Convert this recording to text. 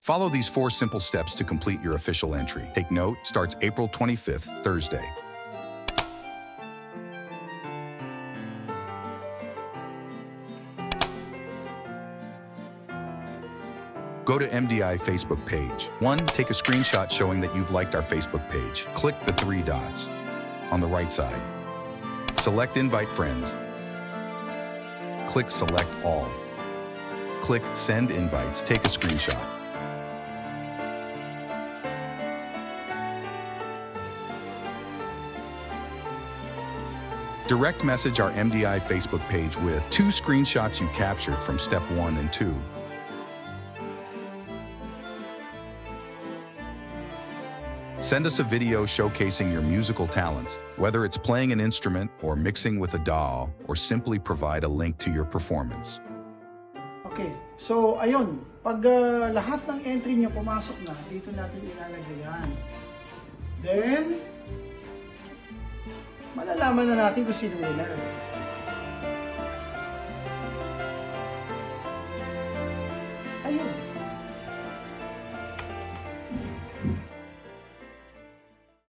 Follow these 4 simple steps to complete your official entry. Take note, starts April 25th, Thursday. Go to MDI Facebook page. 1. Take a screenshot showing that you've liked our Facebook page. Click the 3 dots on the right side. Select Invite Friends. Click Select All. Click Send Invites. Take a screenshot. Direct message our MDI Facebook page with 2 screenshots you captured from step 1 and 2. Send us a video showcasing your musical talents, whether it's playing an instrument or mixing with a DAW, or simply provide a link to your performance. Okay, so ayun, pag lahat ng entry nyo pumasok na, dito natin ilalagay yan. Then, malalaman na natin kung sino winner.